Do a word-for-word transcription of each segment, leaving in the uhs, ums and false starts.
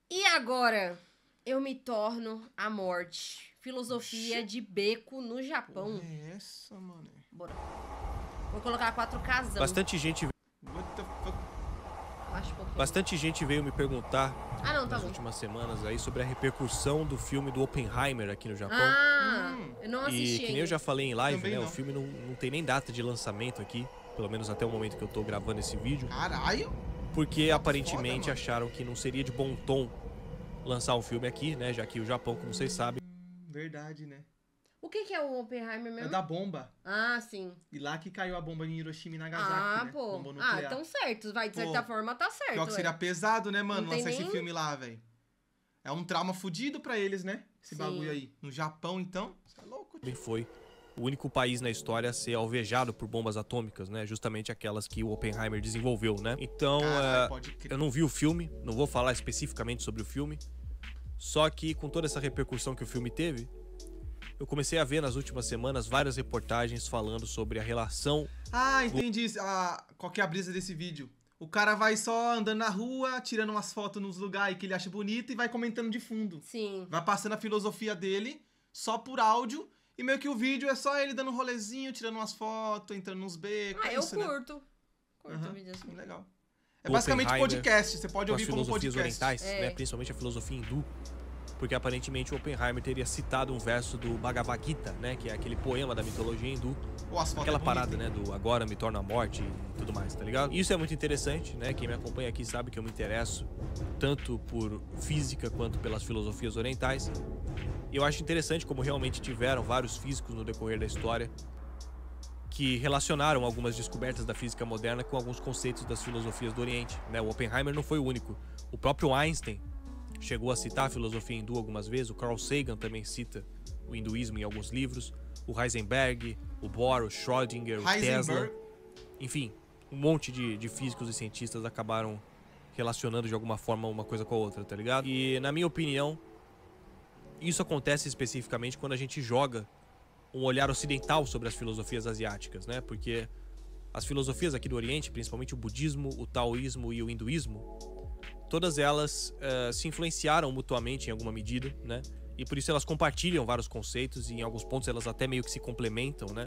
E agora eu me torno a morte. Filosofia de beco no Japão. Porra é essa, mano? Bora. Vou colocar quatro casão. Bastante gente, What the fuck? Acho pouquinho. bastante gente veio me perguntar Ah, não, tá nas bom. últimas semanas aí sobre a repercussão do filme do Oppenheimer aqui no Japão. Ah, Hum. eu não assisti E que nem ainda. eu já falei em live, Também né? não. O filme não, não tem nem data de lançamento aqui, pelo menos até o momento que eu tô gravando esse vídeo, Caralho! porque aparentemente mano. acharam que não seria de bom tom lançar um filme aqui, né? Já que o Japão, como vocês sabem, Verdade, né? O que que é o Oppenheimer É mesmo? da bomba. Ah, sim. E lá que caiu a bomba em Hiroshima e Nagasaki, Ah, né? pô. Bomba Ah, nuclear. então certo. Vai, de certa Pô, forma, tá certo. Pior que ué. seria pesado, né, mano? Não tem Lançar esse nem- filme lá, velho. É um trauma fudido pra eles, né? Esse Sim. bagulho aí. No Japão, então. Você é louco, tio. foi o único país na história a ser alvejado por bombas atômicas, né? Justamente aquelas que o Oppenheimer desenvolveu, né? Então, Caralho, é, pode crer. eu não vi o filme, não vou falar especificamente sobre o filme. Só que com toda essa repercussão que o filme teve, eu comecei a ver nas últimas semanas várias reportagens falando sobre a relação. Ah, entendi. Ah, qual que é a brisa desse vídeo? O cara vai só andando na rua, tirando umas fotos nos lugares que ele acha bonito e vai comentando de fundo. Sim. Vai passando a filosofia dele, só por áudio, e meio que o vídeo é só ele dando um rolezinho, tirando umas fotos, entrando nos becos. Ah, é eu isso, né? curto. Curto Aham, vídeo assim. legal. É O basicamente Oppenheimer podcast, você pode com as ouvir como filosofias podcast. orientais, É. né? Principalmente a filosofia hindu. Porque aparentemente o Oppenheimer teria citado um verso do Bhagavad Gita, né? Que é aquele poema da mitologia hindu. Pô, as fotos Aquela é bonito, parada, hein? né? Do agora me torna a morte e tudo mais, tá ligado? E isso é muito interessante, né? Quem me acompanha aqui sabe que eu me interesso tanto por física quanto pelas filosofias orientais. E eu acho interessante como realmente tiveram vários físicos no decorrer da história que relacionaram algumas descobertas da física moderna com alguns conceitos das filosofias do Oriente, né? O Oppenheimer não foi o único. O próprio Einstein chegou a citar a filosofia hindu algumas vezes, o Carl Sagan também cita o hinduísmo em alguns livros, o Heisenberg, o Bohr, o Schrödinger, o Tesla. Heisenberg. Enfim, um monte de, de físicos e cientistas acabaram relacionando de alguma forma uma coisa com a outra, tá ligado? E, na minha opinião, isso acontece especificamente quando a gente joga um olhar ocidental sobre as filosofias asiáticas, né? Porque as filosofias aqui do Oriente, principalmente o budismo, o taoísmo e o hinduísmo, todas elas uh, se influenciaram mutuamente em alguma medida, né? E por isso elas compartilham vários conceitos e em alguns pontos elas até meio que se complementam, né?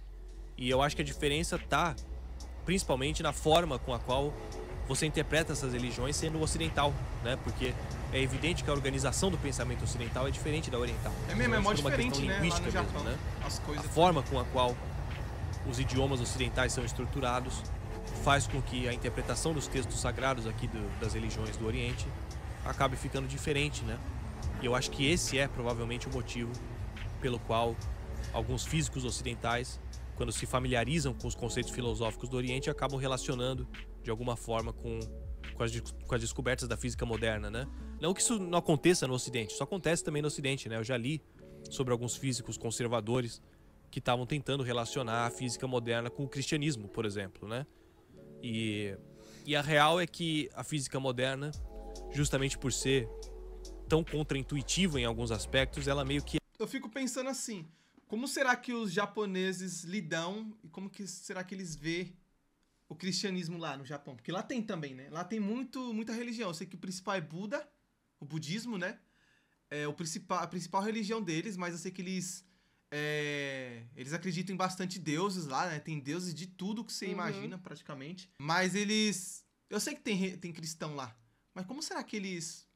E eu acho que a diferença tá principalmente na forma com a qual você interpreta essas religiões sendo ocidental, né? Porque é evidente que a organização do pensamento ocidental é diferente da oriental. É mesmo, é mó Por uma diferente, questão né? Lá linguística no Japão. mesmo, né? As A coisas. forma com a qual os idiomas ocidentais são estruturados faz com que a interpretação dos textos sagrados aqui do, das religiões do Oriente acabe ficando diferente, né? E eu acho que esse é provavelmente o motivo pelo qual alguns físicos ocidentais, quando se familiarizam com os conceitos filosóficos do Oriente, acabam relacionando de alguma forma com, com, as, com as descobertas da física moderna, né? Não que isso não aconteça no Ocidente, isso acontece também no Ocidente, né? Eu já li sobre alguns físicos conservadores que estavam tentando relacionar a física moderna com o cristianismo, por exemplo, né? E, e a real é que a física moderna, justamente por ser tão contraintuitiva em alguns aspectos, ela meio que... Eu fico pensando assim, como será que os japoneses lidam e como que será que eles vê o cristianismo lá no Japão? Porque lá tem também, né? Lá tem muito, muita religião. Eu sei que o principal é Buda, o budismo, né? É o principal, a principal religião deles, mas eu sei que eles... É, eles acreditam em bastante deuses lá, né? Tem deuses de tudo que você Uhum. imagina, praticamente. Mas eles... Eu sei que tem, re- tem cristão lá. Mas como será que eles...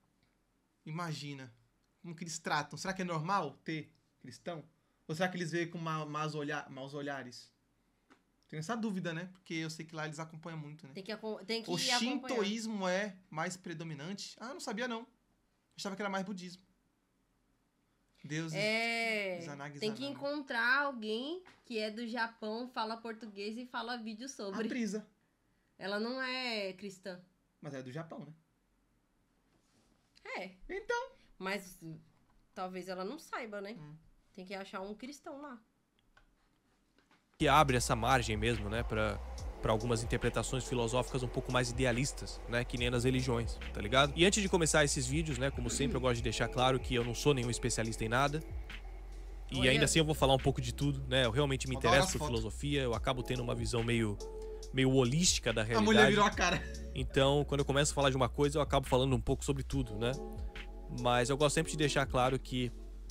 Imagina. Como que eles tratam? Será que é normal ter cristão? Ou será que eles veem com ma maus, olha maus olhares? Tenho essa dúvida, né? Porque eu sei que lá eles acompanham muito, né? Tem que, acom- tem que O acompanhar. shintoísmo é mais predominante? Ah, não sabia não. Achava que era mais budismo. Deuses. É, Izanagi, tem que Izanami. encontrar alguém que é do Japão, fala português e fala vídeo A sobre. brisa. Ela não é cristã. Mas é do Japão, né? É, Então. mas hum, talvez ela não saiba, né? Hum. Tem que achar um cristão lá. que abre essa margem mesmo, né, para para algumas interpretações filosóficas um pouco mais idealistas, né, que nem nas religiões, tá ligado? E antes de começar esses vídeos, né, como sempre eu gosto de deixar claro que eu não sou nenhum especialista em nada. E Olha. ainda assim eu vou falar um pouco de tudo, né? Eu realmente me Adoro interesso as por fotos. filosofia, eu acabo tendo uma visão meio meio holística da realidade. A mulher virou a cara. Então, quando eu começo a falar de uma coisa, eu acabo falando um pouco sobre tudo, né? Mas eu gosto sempre de deixar claro que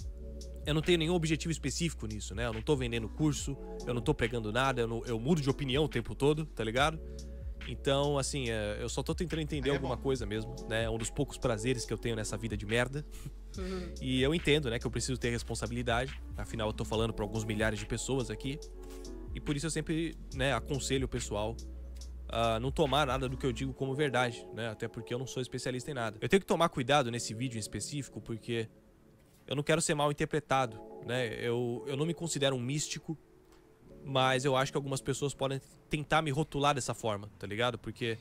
eu não tenho nenhum objetivo específico nisso, né? Eu não tô vendendo curso, eu não tô pregando nada, eu, não, eu mudo de opinião o tempo todo, tá ligado? Então, assim, eu só tô tentando entender é alguma bom. coisa mesmo, né? É um dos poucos prazeres que eu tenho nessa vida de merda. Uhum. E eu entendo, né, que eu preciso ter responsabilidade. Afinal, eu tô falando pra alguns milhares de pessoas aqui. E por isso eu sempre, né, aconselho o pessoal a não tomar nada do que eu digo como verdade, né? Até porque eu não sou especialista em nada. Eu tenho que tomar cuidado nesse vídeo em específico porque eu não quero ser mal interpretado, né? Eu, eu não me considero um místico, mas eu acho que algumas pessoas podem tentar me rotular dessa forma, tá ligado? Porque,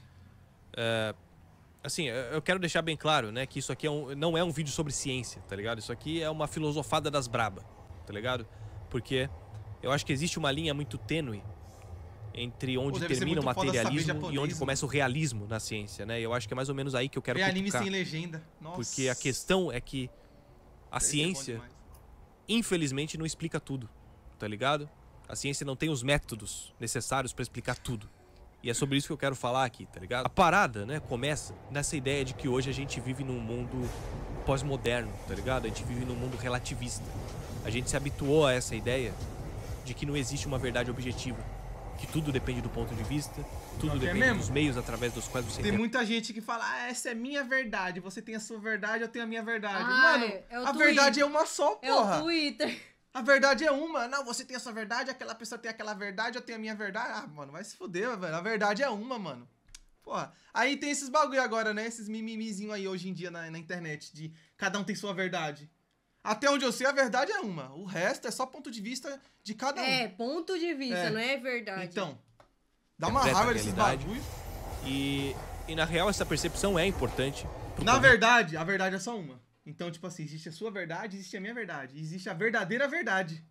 é, assim, eu quero deixar bem claro, né, que isso aqui é um, não é um vídeo sobre ciência, tá ligado? Isso aqui é uma filosofada das braba, tá ligado? Porque eu acho que existe uma linha muito tênue entre onde termina o materialismo e onde começa o realismo na ciência, né? Eu acho que é mais ou menos aí que eu quero cutucar. É anime sem legenda. Nossa. Porque a questão é que a Deve ciência, infelizmente, não explica tudo, tá ligado? A ciência não tem os métodos necessários pra explicar tudo. E é sobre isso que eu quero falar aqui, tá ligado? A parada, né, começa nessa ideia de que hoje a gente vive num mundo pós-moderno, tá ligado? A gente vive num mundo relativista. A gente se habituou a essa ideia de que não existe uma verdade objetiva. Que tudo depende do ponto de vista, tudo não, depende é dos meios através dos quais você... Tem muita gente que fala, ah, essa é minha verdade, você tem a sua verdade, eu tenho a minha verdade. Ah, Mano, é a verdade é uma só, porra. É o Twitter. A verdade é uma. Não, você tem a sua verdade, aquela pessoa tem aquela verdade, eu tenho a minha verdade. Ah, mano, vai se fuder, velho. A verdade é uma, mano. Porra. Aí tem esses bagulho agora, né? Esses mimimizinhos aí hoje em dia na, na internet, de cada um tem sua verdade. Até onde eu sei, a verdade é uma. O resto é só ponto de vista de cada um. É, ponto de vista, é. não é verdade. Então, dá uma raiva desses bagulho. E, e na real, essa percepção é importante. Na poder. verdade, a verdade é só uma. Então, tipo assim, existe a sua verdade, existe a minha verdade. Existe a verdadeira verdade.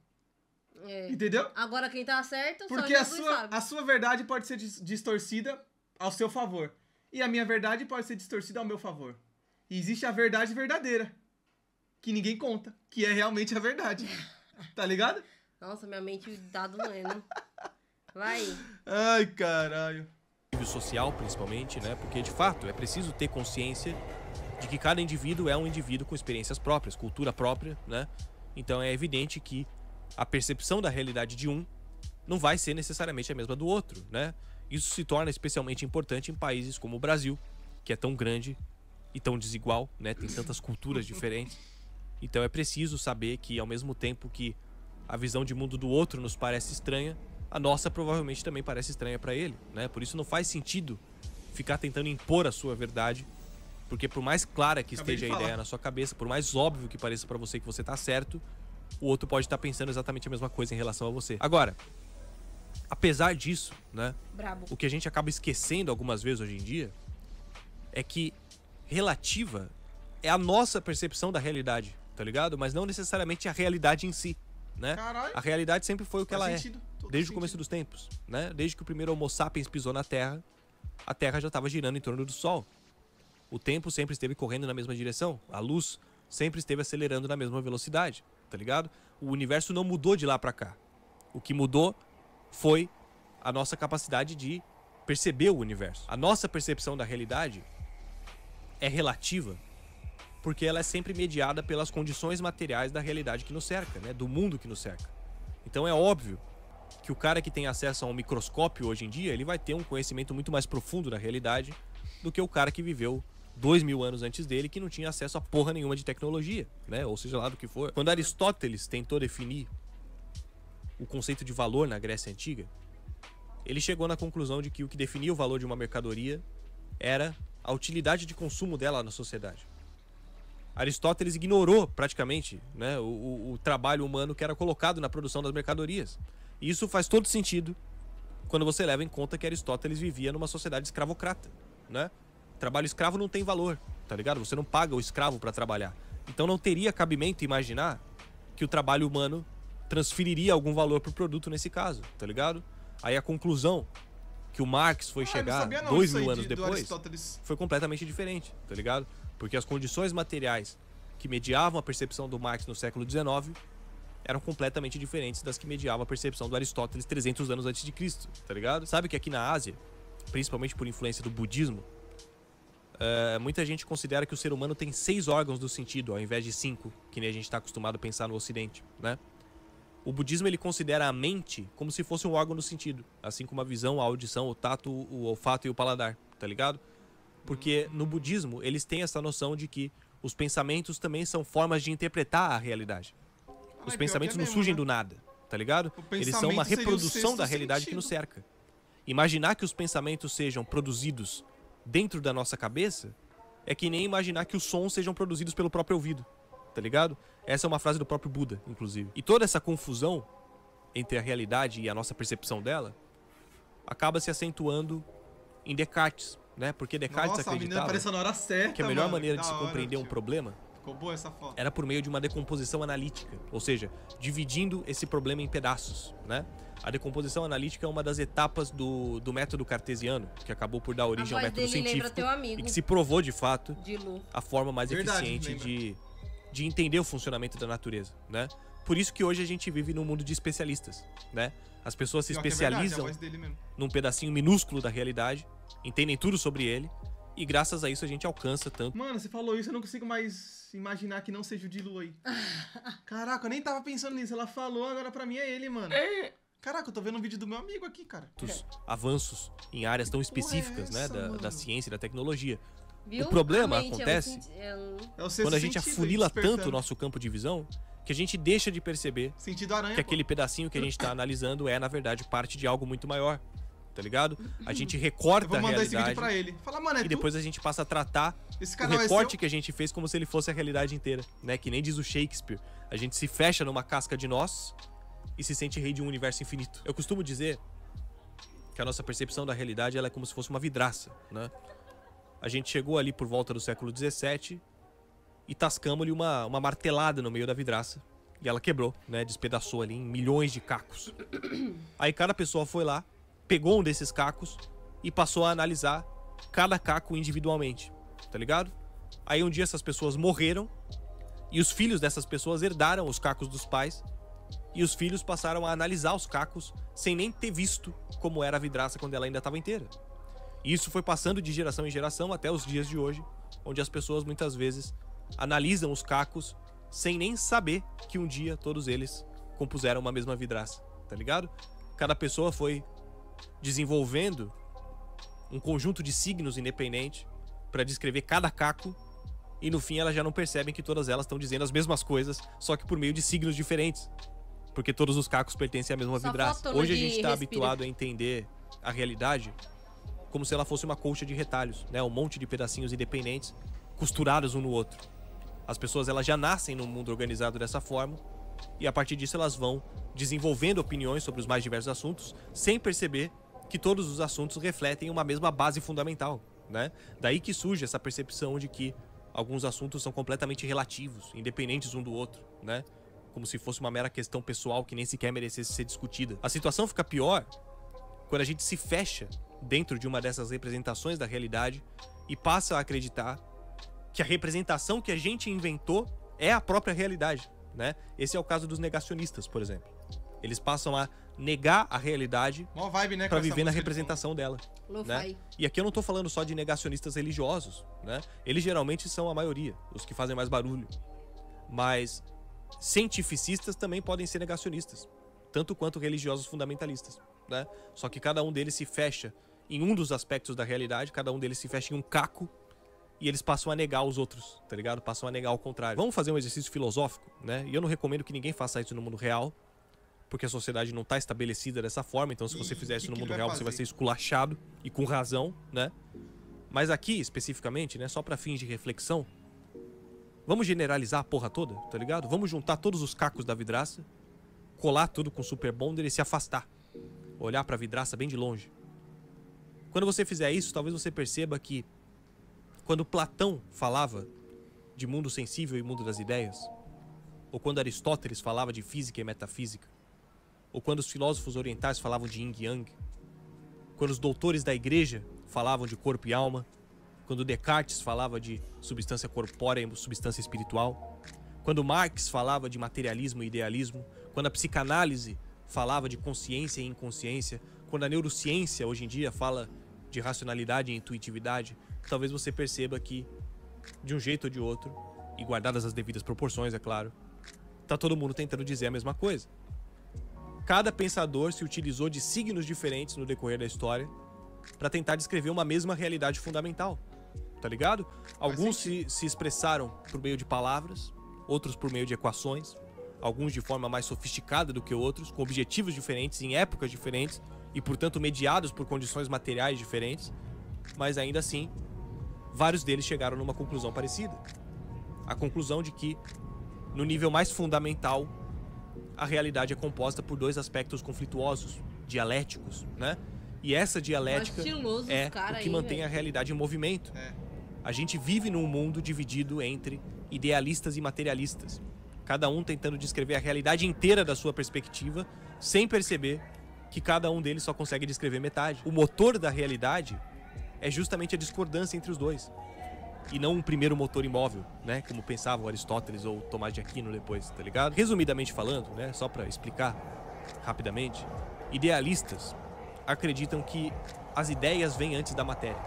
É. Entendeu? Agora quem tá certo, Porque só a sua, sabe. a sua verdade pode ser distorcida ao seu favor. E a minha verdade pode ser distorcida ao meu favor. E existe a verdade verdadeira. Que ninguém conta. Que é realmente a verdade. Tá ligado? Nossa, minha mente tá doendo. Vai. Ai, caralho. Social, principalmente, né? Porque, de fato, é preciso ter consciência de que cada indivíduo é um indivíduo com experiências próprias, cultura própria, né? Então é evidente que a percepção da realidade de um não vai ser necessariamente a mesma do outro, né? Isso se torna especialmente importante em países como o Brasil, que é tão grande e tão desigual, né? Tem tantas culturas diferentes. Então é preciso saber que, ao mesmo tempo que a visão de mundo do outro nos parece estranha, a nossa provavelmente também parece estranha para ele, né? Por isso não faz sentido ficar tentando impor a sua verdade. Porque por mais clara que esteja a ideia na sua cabeça, por mais óbvio que pareça pra você que você tá certo, o outro pode estar pensando exatamente a mesma coisa em relação a você. Agora, apesar disso, né? Brabo. O que a gente acaba esquecendo algumas vezes hoje em dia é que relativa é a nossa percepção da realidade, tá ligado? Mas não necessariamente a realidade em si, né? Caralho. A realidade sempre foi o que Faz ela sentido. é, Todo desde sentido. o começo dos tempos, né? Desde que o primeiro Homo sapiens pisou na Terra, a Terra já estava girando em torno do Sol. O tempo sempre esteve correndo na mesma direção. A luz sempre esteve acelerando na mesma velocidade, tá ligado? O universo não mudou de lá pra cá. O que mudou foi a nossa capacidade de perceber o universo. A nossa percepção da realidade é relativa porque ela é sempre mediada pelas condições materiais da realidade que nos cerca, né? Do mundo que nos cerca. Então é óbvio que o cara que tem acesso a um microscópio hoje em dia, ele vai ter um conhecimento muito mais profundo da realidade do que o cara que viveu dois mil anos antes dele, que não tinha acesso a porra nenhuma de tecnologia, né? Ou seja lá do que for. Quando Aristóteles tentou definir o conceito de valor na Grécia Antiga, ele chegou na conclusão de que o que definia o valor de uma mercadoria era a utilidade de consumo dela na sociedade. Aristóteles ignorou praticamente, né, o, o, o trabalho humano que era colocado na produção das mercadorias. E isso faz todo sentido quando você leva em conta que Aristóteles vivia numa sociedade escravocrata, né? Trabalho escravo não tem valor, tá ligado? Você não paga o escravo pra trabalhar. Então não teria cabimento imaginar que o trabalho humano transferiria algum valor pro produto nesse caso, tá ligado? Aí a conclusão que o Marx foi ah, chegar não, dois mil anos de, depois foi completamente diferente, tá ligado? Porque as condições materiais que mediavam a percepção do Marx no século dezenove eram completamente diferentes das que mediava a percepção do Aristóteles trezentos anos antes de Cristo, tá ligado? Sabe que aqui na Ásia, principalmente por influência do budismo, uh, muita gente considera que o ser humano tem seis órgãos do sentido, ao invés de cinco, que nem a gente está acostumado a pensar no Ocidente, né? O budismo, ele considera a mente como se fosse um órgão do sentido, assim como a visão, a audição, o tato, o olfato e o paladar, tá ligado? Porque no budismo, eles têm essa noção de que os pensamentos também são formas de interpretar a realidade. Os Ai, pensamentos pior que é não mesmo, surgem né? do nada, tá ligado? O Eles são uma pensamento seria o reprodução sexto da realidade que sentido. nos cerca. Imaginar que os pensamentos sejam produzidos dentro da nossa cabeça é que nem imaginar que os sons sejam produzidos pelo próprio ouvido, tá ligado? Essa é uma frase do próprio Buda, inclusive. E toda essa confusão entre a realidade e a nossa percepção dela acaba se acentuando em Descartes, né? Porque Descartes Nossa, a menina acreditava apareceu na hora certa, que a melhor mano. maneira Que de da se hora, compreender um tio. problema Ficou boa essa foto. era por meio de uma decomposição analítica, ou seja, dividindo esse problema em pedaços, né? A decomposição analítica é uma das etapas do, do método cartesiano, que acabou por dar origem A ao voz método dele lembra científico teu amigo. e que se provou, de fato, De Lu. a forma mais Verdade, eficiente lembra. de, de entender o funcionamento da natureza, né? Por isso que hoje a gente vive num mundo de especialistas, né? As pessoas se Pior que é verdade, especializam a voz dele mesmo. num pedacinho minúsculo da realidade, entendem tudo sobre ele, e graças a isso a gente alcança tanto. Mano, você falou isso, eu não consigo mais imaginar que não seja o Dilu aí. Caraca, eu nem tava pensando nisso. Ela falou, agora pra mim é ele, mano. Caraca, eu tô vendo um vídeo do meu amigo aqui, cara. Muitos avanços em áreas tão específicas, né, essa, da, mano? da ciência e da tecnologia. Viu? O problema A mente, eu acontece senti- eu- É o sexto Quando a gente sentido aí, afunila despertando. tanto o nosso campo de visão, que a gente deixa de perceber Sentido aranha, que pô. aquele pedacinho que a gente tá analisando é, na verdade, parte de algo muito maior, tá ligado? A gente recorta Eu vou a mandar esse vídeo realidade pra ele. Fala, mano, é e tu? depois a gente passa a tratar Esse o canal é recorte seu? que a gente fez como se ele fosse a realidade inteira, né? Que nem diz o Shakespeare. A gente se fecha numa casca de nós e se sente rei de um universo infinito. Eu costumo dizer que a nossa percepção da realidade ela é como se fosse uma vidraça, né? A gente chegou ali por volta do século dezessete e tascamos-lhe uma, uma martelada no meio da vidraça. E ela quebrou, né? Despedaçou ali em milhões de cacos. Aí cada pessoa foi lá, pegou um desses cacos e passou a analisar cada caco individualmente, tá ligado? Aí um dia essas pessoas morreram e os filhos dessas pessoas herdaram os cacos dos pais e os filhos passaram a analisar os cacos sem nem ter visto como era a vidraça quando ela ainda estava inteira. E isso foi passando de geração em geração até os dias de hoje, onde as pessoas muitas vezes analisam os cacos sem nem saber que um dia todos eles compuseram uma mesma vidraça, tá ligado? Cada pessoa foi desenvolvendo um conjunto de signos independente para descrever cada caco e no fim elas já não percebem que todas elas estão dizendo as mesmas coisas, só que por meio de signos diferentes. Porque todos os cacos pertencem à mesma Só vidraça. faltou Hoje a de gente tá respira. habituado a entender a realidade como se ela fosse uma colcha de retalhos, né? Um monte de pedacinhos independentes costurados um no outro. As pessoas elas já nascem num mundo organizado dessa forma e a partir disso elas vão desenvolvendo opiniões sobre os mais diversos assuntos sem perceber que todos os assuntos refletem uma mesma base fundamental, né? Daí que surge essa percepção de que alguns assuntos são completamente relativos, independentes um do outro, né? Como se fosse uma mera questão pessoal que nem sequer merecesse ser discutida. A situação fica pior quando a gente se fecha dentro de uma dessas representações da realidade e passa a acreditar que a representação que a gente inventou é a própria realidade, né? Esse é o caso dos negacionistas, por exemplo. Eles passam a negar a realidade Mó vibe, né? com para essa viver na música de representação dela, Lo-fi. né? E aqui eu não tô falando só de negacionistas religiosos, né? Eles geralmente são a maioria, os que fazem mais barulho. Mas cientificistas também podem ser negacionistas, tanto quanto religiosos fundamentalistas, né? Só que cada um deles se fecha em um dos aspectos da realidade, cada um deles se fecha em um caco e eles passam a negar os outros, tá ligado? Passam a negar o contrário. Vamos fazer um exercício filosófico, né? E eu não recomendo que ninguém faça isso no mundo real, porque a sociedade não tá estabelecida dessa forma, então se você Ih, fizer isso que no que mundo ele vai real, você vai fazer? ser esculachado e com razão, né? Mas aqui, especificamente, né, só para fins de reflexão, vamos generalizar a porra toda, tá ligado? Vamos juntar todos os cacos da vidraça, colar tudo com super bonder e se afastar. Olhar pra vidraça bem de longe. Quando você fizer isso, talvez você perceba que quando Platão falava de mundo sensível e mundo das ideias, ou quando Aristóteles falava de física e metafísica, ou quando os filósofos orientais falavam de yin e yang, quando os doutores da igreja falavam de corpo e alma, quando Descartes falava de substância corpórea e substância espiritual, quando Marx falava de materialismo e idealismo, quando a psicanálise falava de consciência e inconsciência, quando a neurociência hoje em dia fala de racionalidade e intuitividade, talvez você perceba que, de um jeito ou de outro, e guardadas as devidas proporções, é claro, tá todo mundo tentando dizer a mesma coisa. Cada pensador se utilizou de signos diferentes no decorrer da história para tentar descrever uma mesma realidade fundamental, tá ligado? Alguns se, se expressaram por meio de palavras, outros por meio de equações, alguns de forma mais sofisticada do que outros, com objetivos diferentes, em épocas diferentes, e portanto mediados por condições materiais diferentes, mas ainda assim, vários deles chegaram numa conclusão parecida. A conclusão de que, no nível mais fundamental, a realidade é composta por dois aspectos conflituosos, dialéticos, né? E essa dialética é o que mantém a realidade em movimento. A gente vive num mundo dividido entre idealistas e materialistas, cada um tentando descrever a realidade inteira da sua perspectiva, sem perceber que cada um deles só consegue descrever metade. O motor da realidade é justamente a discordância entre os dois, e não um primeiro motor imóvel, né, como pensavam Aristóteles ou Tomás de Aquino depois, tá ligado? Resumidamente falando, né, só para explicar rapidamente, idealistas acreditam que as ideias vêm antes da matéria,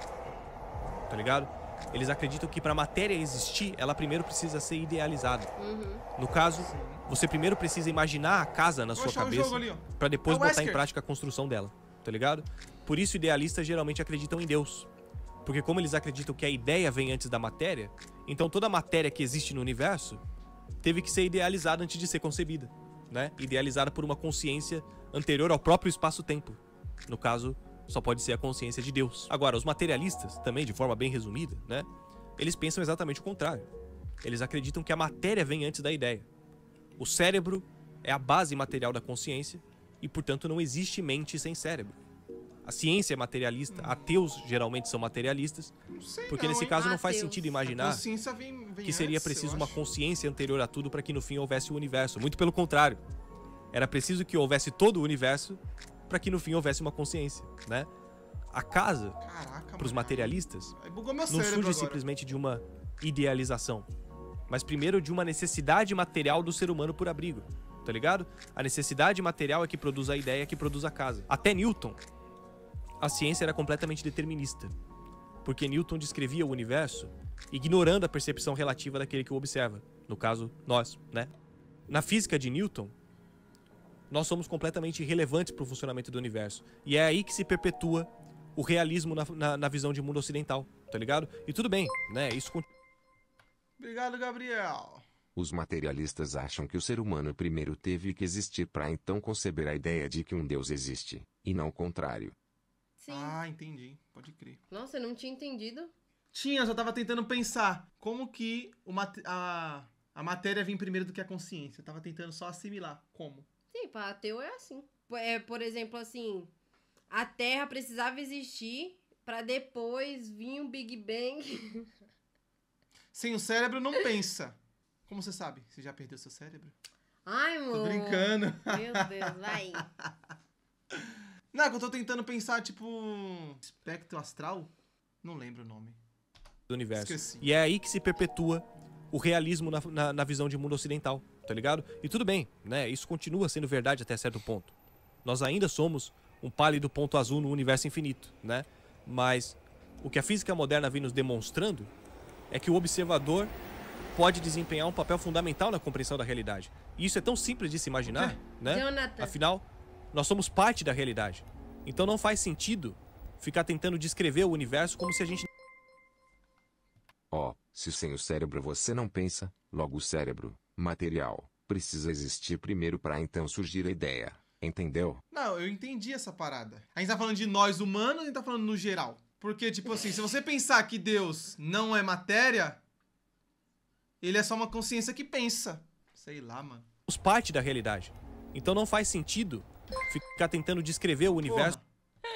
tá ligado? Eles acreditam que para a matéria existir, ela primeiro precisa ser idealizada. Uhum. No caso, você primeiro precisa imaginar a casa na sua cabeça para depois botar em prática a construção dela, tá ligado? Por isso, idealistas geralmente acreditam em Deus. Porque como eles acreditam que a ideia vem antes da matéria, então toda a matéria que existe no universo teve que ser idealizada antes de ser concebida, né? Idealizada por uma consciência anterior ao próprio espaço-tempo. No caso, só pode ser a consciência de Deus. Agora, os materialistas, também de forma bem resumida, né? Eles pensam exatamente o contrário. Eles acreditam que a matéria vem antes da ideia. O cérebro é a base material da consciência e, portanto, não existe mente sem cérebro. A ciência é materialista, ateus geralmente são materialistas, porque não, nesse hein? caso não Ateus. faz sentido imaginar vem, vem que seria antes, preciso eu uma acho. consciência anterior a tudo para que no fim houvesse o universo. Muito pelo contrário. Era preciso que houvesse todo o universo para que no fim houvesse uma consciência, né? A casa, para os materialistas, Aí bugou meu não surge cérebro agora. simplesmente de uma idealização, mas primeiro de uma necessidade material do ser humano por abrigo, tá ligado? A necessidade material é que produz a ideia, que produz a casa. Até Newton, a ciência era completamente determinista, porque Newton descrevia o universo ignorando a percepção relativa daquele que o observa, no caso, nós, né? Na física de Newton, nós somos completamente irrelevantes para o funcionamento do universo, e é aí que se perpetua o realismo na, na, na visão de mundo ocidental, tá ligado? E tudo bem, né? Isso... Obrigado, Gabriel. Os materialistas acham que o ser humano primeiro teve que existir para então conceber a ideia de que um Deus existe, e não o contrário. Sim. Ah, entendi. Pode crer. Nossa, eu não tinha entendido. Tinha, eu só tava tentando pensar como que o mat a, a matéria vem primeiro do que a consciência. Eu tava tentando só assimilar. Como? Sim, para ateu é assim. É, por exemplo, assim, a Terra precisava existir para depois vir um Big Bang. Sem o cérebro não pensa. Como você sabe? Você já perdeu seu cérebro? Ai, amor. Tô brincando. Meu Deus, vai. Não, que eu tô tentando pensar, tipo, espectro astral? Não lembro o nome. Do universo. Esqueci. E é aí que se perpetua o realismo na, na, na visão de mundo ocidental, tá ligado? E tudo bem, né? Isso continua sendo verdade até certo ponto. Nós ainda somos um pálido ponto azul no universo infinito, né? Mas o que a física moderna vem nos demonstrando é que o observador pode desempenhar um papel fundamental na compreensão da realidade. E isso é tão simples de se imaginar, né? Jonathan. Afinal, nós somos parte da realidade. Então não faz sentido ficar tentando descrever o universo como se a gente... Ó, oh, se sem o cérebro você não pensa, logo o cérebro, material, precisa existir primeiro para então surgir a ideia. Entendeu? Não, eu entendi essa parada. A gente tá falando de nós humanos ou a gente tá falando no geral? Porque, tipo assim, se você pensar que Deus não é matéria, ele é só uma consciência que pensa. Sei lá, mano. Somos parte da realidade. Então não faz sentido ficar tentando descrever o universo... Porra.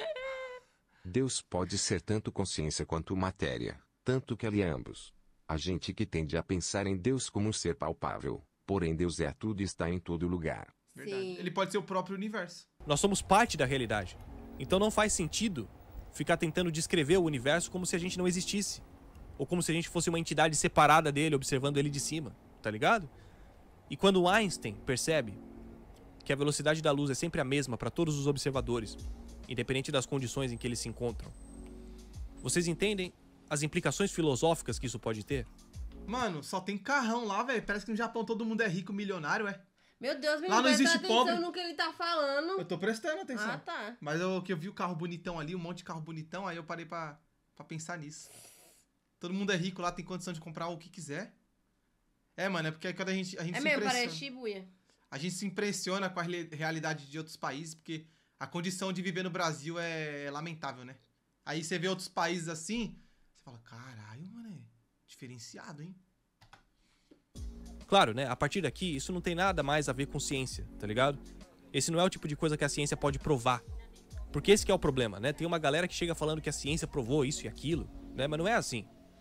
Deus pode ser tanto consciência quanto matéria, tanto que ele é ambos. A gente que tende a pensar em Deus como um ser palpável, porém Deus é tudo e está em todo lugar. Verdade. Sim. Ele pode ser o próprio universo. Nós somos parte da realidade. Então não faz sentido ficar tentando descrever o universo como se a gente não existisse. Ou como se a gente fosse uma entidade separada dele, observando ele de cima. Tá ligado? E quando Einstein percebe que a velocidade da luz é sempre a mesma para todos os observadores, independente das condições em que eles se encontram. Vocês entendem as implicações filosóficas que isso pode ter? Mano, só tem carrão lá, velho. Parece que no Japão todo mundo é rico, milionário, é. Meu Deus, me Lá não presta existe atenção pobre. no que ele tá falando. Eu tô prestando atenção. Ah, tá. Mas eu que eu vi o carro bonitão ali, um monte de carro bonitão, aí eu parei pra, pra pensar nisso. Todo mundo é rico lá, tem condição de comprar o que quiser. É, mano, é porque quando a gente, a gente É se mesmo, impressiona... parece Shibuya. A gente se impressiona com a re- realidade de outros países, porque a condição de viver no Brasil é, é lamentável, né? Aí você vê outros países assim, você fala, caralho, mano, é diferenciado, hein? Claro, né? A partir daqui, isso não tem nada mais a ver com ciência, tá ligado? Esse não é o tipo de coisa que a ciência pode provar. Porque esse que é o problema, né? Tem uma galera que chega falando que a ciência provou isso e aquilo, né? Mas não é assim.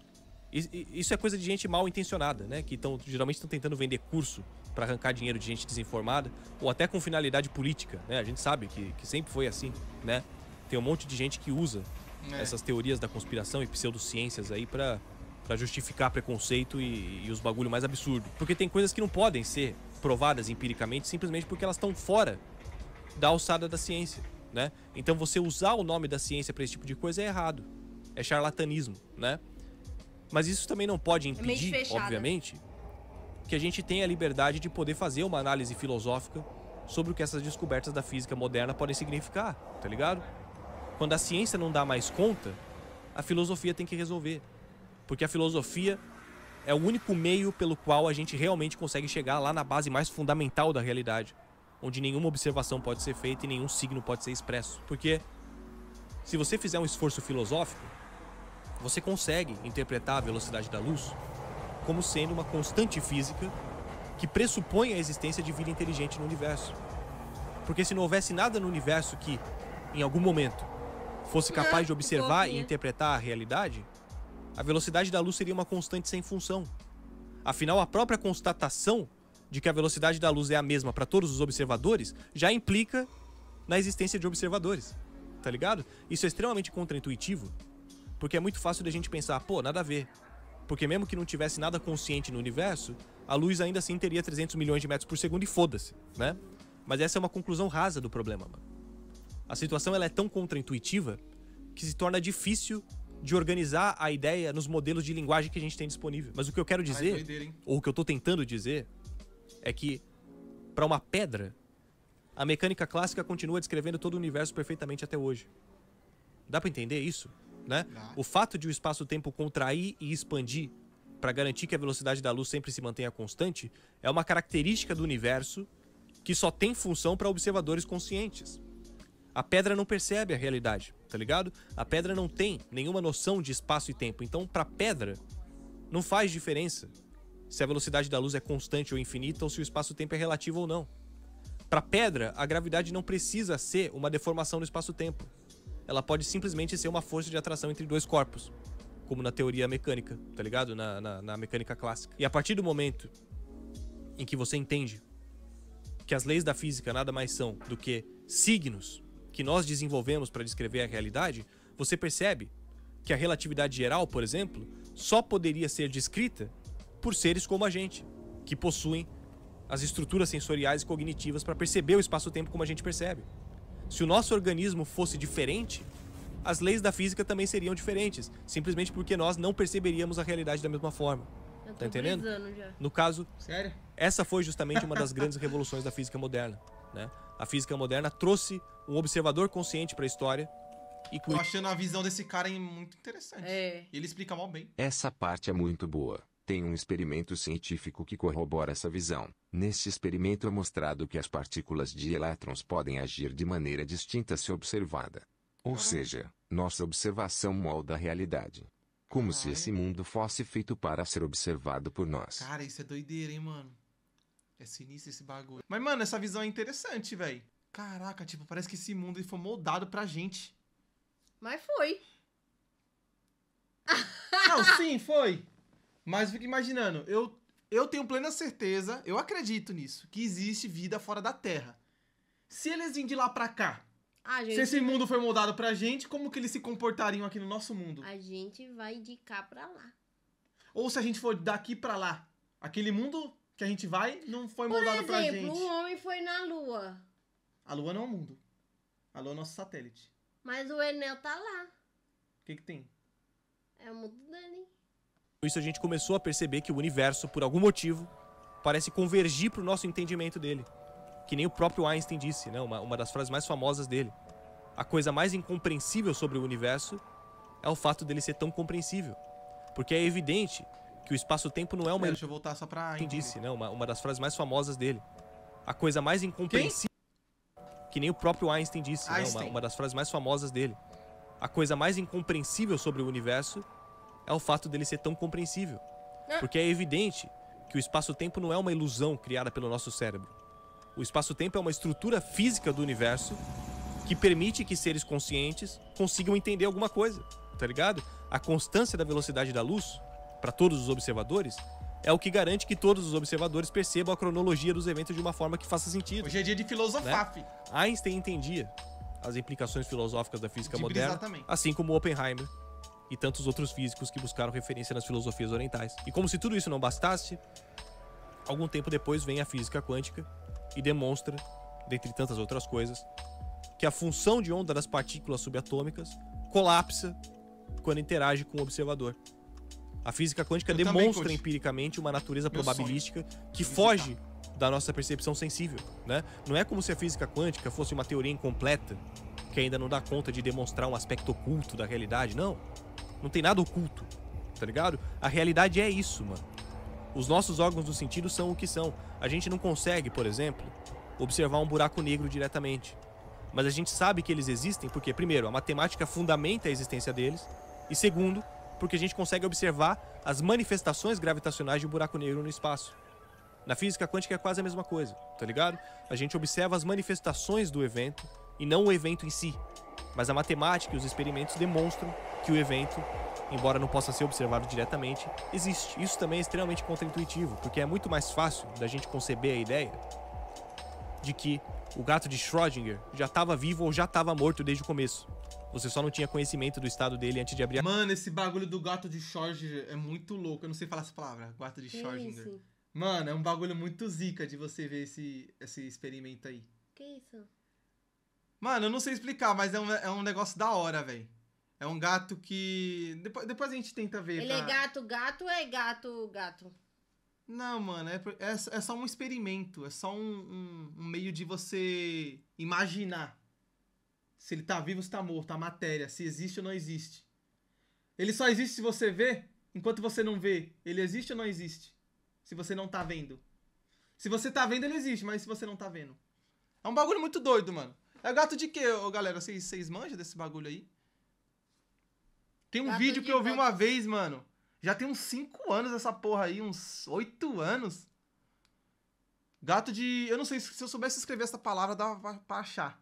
Isso é coisa de gente mal intencionada, né? Que tão, geralmente estão tentando vender curso para arrancar dinheiro de gente desinformada, ou até com finalidade política, né? A gente sabe que, que sempre foi assim, né? Tem um monte de gente que usa É. essas teorias da conspiração e pseudociências aí pra, pra justificar preconceito e, e os bagulho mais absurdo. Porque tem coisas que não podem ser provadas empiricamente simplesmente porque elas estão fora da alçada da ciência, né? Então você usar o nome da ciência pra esse tipo de coisa é errado. É charlatanismo, né? Mas isso também não pode impedir, fechada. obviamente, que a gente tenha a liberdade de poder fazer uma análise filosófica sobre o que essas descobertas da física moderna podem significar, tá ligado? Quando a ciência não dá mais conta, a filosofia tem que resolver. Porque a filosofia é o único meio pelo qual a gente realmente consegue chegar lá na base mais fundamental da realidade, onde nenhuma observação pode ser feita e nenhum signo pode ser expresso. Porque se você fizer um esforço filosófico, você consegue interpretar a velocidade da luz como sendo uma constante física que pressupõe a existência de vida inteligente no universo. Porque se não houvesse nada no universo que, em algum momento, fosse capaz de observar e interpretar a realidade, a velocidade da luz seria uma constante sem função. Afinal, a própria constatação de que a velocidade da luz é a mesma para todos os observadores já implica na existência de observadores, tá ligado? Isso é extremamente contraintuitivo, porque é muito fácil da gente pensar, pô, nada a ver. Porque mesmo que não tivesse nada consciente no universo, a luz ainda assim teria trezentos milhões de metros por segundo e foda-se, né? Mas essa é uma conclusão rasa do problema, mano. A situação ela é tão contraintuitiva que se torna difícil de organizar a ideia nos modelos de linguagem que a gente tem disponível. Mas o que eu quero dizer, Ai, doideira, hein? ou o que eu tô tentando dizer, é que para uma pedra, a mecânica clássica continua descrevendo todo o universo perfeitamente até hoje. Dá pra entender isso? Né? Dá. O fato de o espaço-tempo contrair e expandir para garantir que a velocidade da luz sempre se mantenha constante é uma característica do universo que só tem função para observadores conscientes. A pedra não percebe a realidade, tá ligado? A pedra não tem nenhuma noção de espaço e tempo. Então, para pedra, não faz diferença se a velocidade da luz é constante ou infinita ou se o espaço-tempo é relativo ou não. Para pedra, a gravidade não precisa ser uma deformação do espaço-tempo. Ela pode simplesmente ser uma força de atração entre dois corpos, como na teoria mecânica, tá ligado? Na, na, na mecânica clássica. E a partir do momento em que você entende que as leis da física nada mais são do que signos que nós desenvolvemos para descrever a realidade, você percebe que a relatividade geral, por exemplo, só poderia ser descrita por seres como a gente, que possuem as estruturas sensoriais e cognitivas para perceber o espaço-tempo como a gente percebe. Se o nosso organismo fosse diferente, as leis da física também seriam diferentes, simplesmente porque nós não perceberíamos a realidade da mesma forma. Eu tô Tá entendendo? brisando já. No caso, Sério? essa foi justamente uma das grandes revoluções da física moderna, né? A física moderna trouxe um observador consciente para a história e Tô achando a visão desse cara aí muito interessante. É. E ele explica mal bem. Essa parte é muito boa. Tem um experimento científico que corrobora essa visão. Neste experimento é mostrado que as partículas de elétrons podem agir de maneira distinta se observada. Ou seja, nossa observação molda a realidade. Como se esse mundo fosse feito para ser observado por nós. Cara, isso é doideira, hein, mano? É sinistro esse bagulho. Mas, mano, essa visão é interessante, velho. Caraca, tipo, parece que esse mundo ele foi moldado pra gente. Mas foi. Não, sim, foi. Mas fica imaginando, eu, eu tenho plena certeza, eu acredito nisso, que existe vida fora da Terra. Se eles virem de lá pra cá, A gente, se esse mundo foi moldado pra gente, como que eles se comportariam aqui no nosso mundo? a gente vai de cá pra lá. Ou se a gente for daqui pra lá, aquele mundo que a gente vai, não foi Por moldado pra exemplo, gente. o homem foi na Lua, A Lua não é o mundo. A Lua é o nosso satélite. mas o Enel tá lá. O que que tem? É o mundo dele. Com isso a gente começou a perceber que o universo, por algum motivo, parece convergir para o nosso entendimento dele. Que nem o próprio Einstein disse, né? Uma, uma das frases mais famosas dele. A coisa mais incompreensível sobre o universo é o fato dele ser tão compreensível. Porque é evidente que o espaço-tempo não é uma... Pera, deixa eu voltar só pra Einstein entender. disse, né? Uma, uma das frases mais famosas dele. A coisa mais incompreensível... Que nem o próprio Einstein disse, né? Uma, Einstein. uma das frases mais famosas dele. A coisa mais incompreensível sobre o universo é o fato dele ser tão compreensível. Porque é evidente que o espaço-tempo não é uma ilusão criada pelo nosso cérebro. O espaço-tempo é uma estrutura física do universo que permite que seres conscientes consigam entender alguma coisa, tá ligado? A constância da velocidade da luz, para todos os observadores, é o que garante que todos os observadores percebam a cronologia dos eventos de uma forma que faça sentido. Hoje é dia de filosofar, fi. Einstein entendia as implicações filosóficas da física De moderna, brisar também. assim como Oppenheimer e tantos outros físicos que buscaram referência nas filosofias orientais. E como se tudo isso não bastasse, algum tempo depois vem a física quântica e demonstra, dentre tantas outras coisas, que a função de onda das partículas subatômicas colapsa quando interage com o observador. A física quântica Eu também, demonstra coach. empiricamente uma natureza Meu probabilística que Visitar. foge da nossa percepção sensível, né? Não é como se a física quântica fosse uma teoria incompleta que ainda não dá conta de demonstrar um aspecto oculto da realidade, não. Não tem nada oculto, tá ligado? A realidade é isso, mano. Os nossos órgãos do sentido são o que são. A gente não consegue, por exemplo, observar um buraco negro diretamente. Mas a gente sabe que eles existem porque, primeiro, a matemática fundamenta a existência deles, e segundo, porque a gente consegue observar as manifestações gravitacionais de um buraco negro no espaço. Na física quântica é quase a mesma coisa, tá ligado? A gente observa as manifestações do evento e não o evento em si. Mas a matemática e os experimentos demonstram que o evento, embora não possa ser observado diretamente, existe. Isso também é extremamente contraintuitivo, porque é muito mais fácil da gente conceber a ideia de que o gato de Schrödinger já estava vivo ou já estava morto desde o começo. Você só não tinha conhecimento do estado dele antes de abrir a... Mano, esse bagulho do gato de Schrödinger é muito louco. Eu não sei falar essa palavra. Gato de Que Schrödinger. isso? Mano, é um bagulho muito zica de você ver esse, esse experimento aí. Que isso? Mano, eu não sei explicar, mas é um, é um negócio da hora, velho. É um gato que... Depois, depois a gente tenta ver. Ele tá? é gato, gato ou é gato, gato? Não, mano, é, é, é só um experimento. É só um, um, um meio de você imaginar se ele tá vivo ou se tá morto, a matéria, se existe ou não existe. Ele só existe se você vê, enquanto você não vê. Ele existe ou não existe? Se você não tá vendo. Se você tá vendo, ele existe, mas se você não tá vendo. É um bagulho muito doido, mano. É gato de quê, ô, galera? Vocês, vocês manjam desse bagulho aí? Tem um Gato vídeo de que eu vi boxe. uma vez, mano. Já tem uns cinco anos essa porra aí, uns oito anos. Gato de... Eu não sei, se eu soubesse escrever essa palavra, dava pra, pra achar.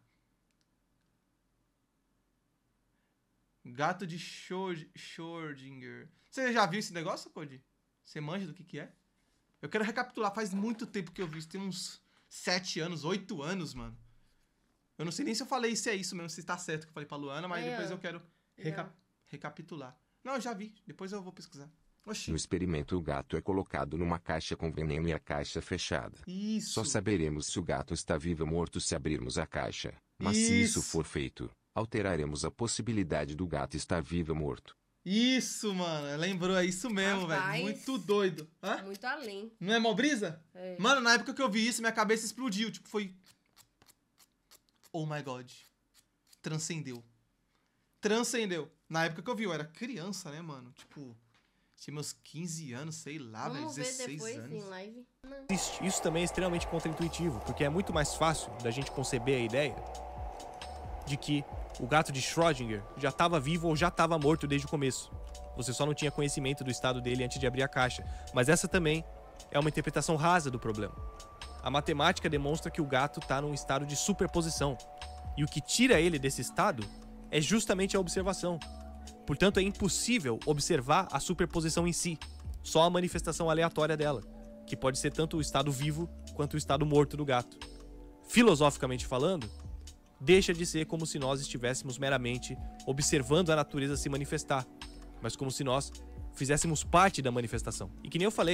Gato de Schrö- Schrödinger. Você já viu esse negócio, Cody? Você manja do que que é? Eu quero recapitular, faz muito tempo que eu vi isso. Tem uns sete anos, oito anos, mano. Eu não sei nem se eu falei se é isso mesmo, se tá certo que eu falei pra Luana, mas É, depois ó. eu quero reca- recapitular. Não, eu já vi. Depois eu vou pesquisar. Oxi. No experimento, o gato é colocado numa caixa com veneno e a caixa fechada. Isso. Só saberemos se o gato está vivo ou morto se abrirmos a caixa. Mas se isso Isso. for feito, alteraremos a possibilidade do gato estar vivo ou morto. Isso, mano. Lembrou, é isso mesmo, velho. Rapaz. Muito doido. Hã? Muito além. Não é mó brisa? É. Mano, na época que eu vi isso, minha cabeça explodiu. Tipo, foi... Oh my God. Transcendeu. Transcendeu. Na época que eu vi, eu era criança, né, mano? Tipo, tinha meus quinze anos, sei lá, velho. Vamos ver dezesseis depois anos. em live. Não. existe. Isso também é extremamente contraintuitivo, porque é muito mais fácil da gente conceber a ideia de que o gato de Schrödinger já estava vivo ou já estava morto desde o começo. Você só não tinha conhecimento do estado dele antes de abrir a caixa. Mas essa também é uma interpretação rasa do problema. A matemática demonstra que o gato está num estado de superposição. E o que tira ele desse estado é justamente a observação. Portanto, é impossível observar a superposição em si, só a manifestação aleatória dela, que pode ser tanto o estado vivo quanto o estado morto do gato. Filosoficamente falando, deixa de ser como se nós estivéssemos meramente observando a natureza se manifestar, mas como se nós fizéssemos parte da manifestação. E que nem eu falei,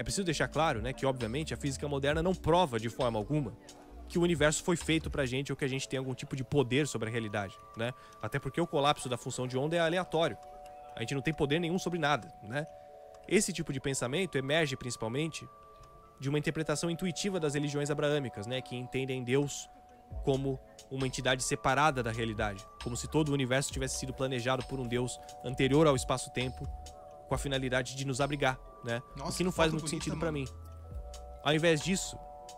É preciso deixar claro, né, que obviamente a física moderna não prova de forma alguma que o universo foi feito pra gente ou que a gente tem algum tipo de poder sobre a realidade, né? Até porque o colapso da função de onda é aleatório. A gente não tem poder nenhum sobre nada, né? Esse tipo de pensamento emerge principalmente de uma interpretação intuitiva das religiões abraâmicas, né, que entendem Deus como uma entidade separada da realidade, como se todo o universo tivesse sido planejado por um Deus anterior ao espaço-tempo, com a finalidade de nos abrigar, né? Nossa, o que não que faz foto muito bonita, sentido pra mano. mim. Ao invés disso,